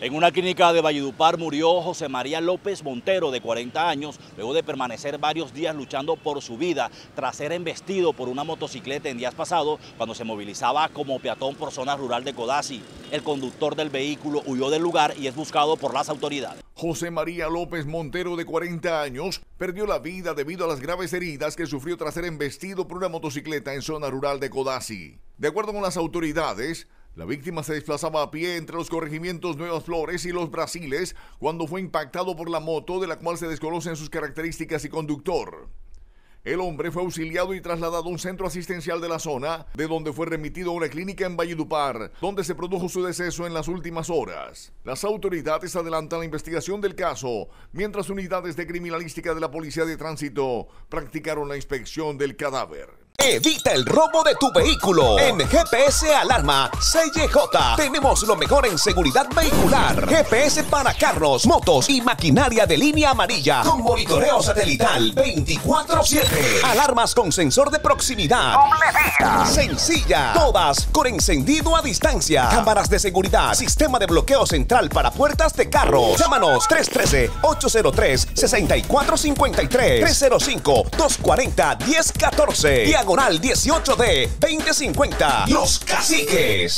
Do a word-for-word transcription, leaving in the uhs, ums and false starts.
En una clínica de Valledupar murió José María López Montero, de cuarenta años, luego de permanecer varios días luchando por su vida tras ser embestido por una motocicleta en días pasados cuando se movilizaba como peatón por zona rural de Codazzi. El conductor del vehículo huyó del lugar y es buscado por las autoridades. José María López Montero, de cuarenta años, perdió la vida debido a las graves heridas que sufrió tras ser embestido por una motocicleta en zona rural de Codazzi. De acuerdo con las autoridades, la víctima se desplazaba a pie entre los corregimientos Nuevas Flores y Los Brasiles cuando fue impactado por la moto, de la cual se desconocen sus características y conductor. El hombre fue auxiliado y trasladado a un centro asistencial de la zona, de donde fue remitido a una clínica en Valledupar, donde se produjo su deceso en las últimas horas. Las autoridades adelantan la investigación del caso, mientras unidades de criminalística de la Policía de Tránsito practicaron la inspección del cadáver. Evita el robo de tu vehículo. En G P S Alarma C Y J tenemos lo mejor en seguridad vehicular. G P S para carros, motos y maquinaria de línea amarilla con monitoreo satelital veinticuatro siete. Alarmas con sensor de proximidad. Sencilla. Todas con encendido a distancia. Cámaras de seguridad. Sistema de bloqueo central para puertas de carros. Llámanos tres uno tres, ocho cero tres, seis cuatro cinco tres, tres cero cinco, dos cuatro cero, uno cero uno cuatro. Diagonal dieciocho D veinte cincuenta. Los Caciques.